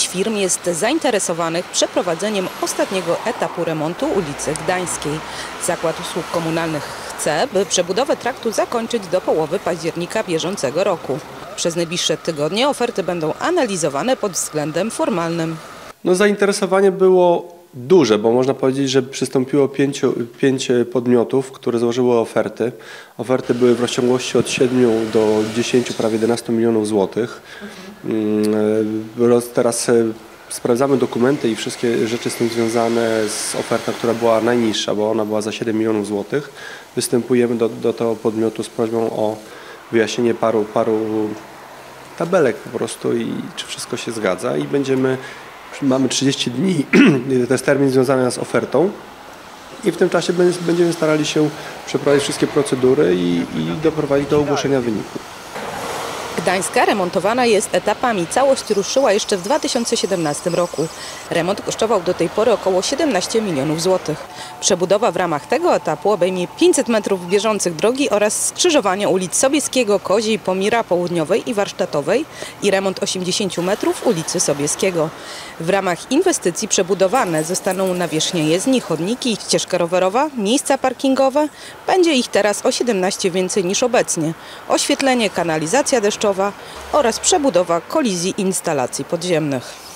firm jest zainteresowanych przeprowadzeniem ostatniego etapu remontu ulicy Gdańskiej. Zakład Usług Komunalnych chce, by przebudowę traktu zakończyć do połowy października bieżącego roku. Przez najbliższe tygodnie oferty będą analizowane pod względem formalnym. Zainteresowanie było duże, bo można powiedzieć, że przystąpiło pięć podmiotów, które złożyły oferty. Oferty były w rozciągłości od 7 do 10, prawie 11 milionów złotych. Teraz sprawdzamy dokumenty i wszystkie rzeczy z tym związane z ofertą, która była najniższa, bo ona była za 7 milionów złotych. Występujemy do tego podmiotu z prośbą o wyjaśnienie paru tabelek po prostu i czy wszystko się zgadza i mamy 30 dni, to jest termin związany z ofertą i w tym czasie będziemy starali się przeprowadzić wszystkie procedury i doprowadzić do ogłoszenia wyniku. Gdańska remontowana jest etapami. Całość ruszyła jeszcze w 2017 roku. Remont kosztował do tej pory około 17 milionów złotych. Przebudowa w ramach tego etapu obejmie 500 metrów bieżących drogi oraz skrzyżowanie ulic Sobieskiego, Koziej, Pomira Południowej i Warsztatowej i remont 80 metrów ulicy Sobieskiego. W ramach inwestycji przebudowane zostaną nawierzchnie jezdni, chodniki, ścieżka rowerowa, miejsca parkingowe. Będzie ich teraz o 17 więcej niż obecnie. Oświetlenie, kanalizacja deszczowa oraz przebudowa kolizji instalacji podziemnych.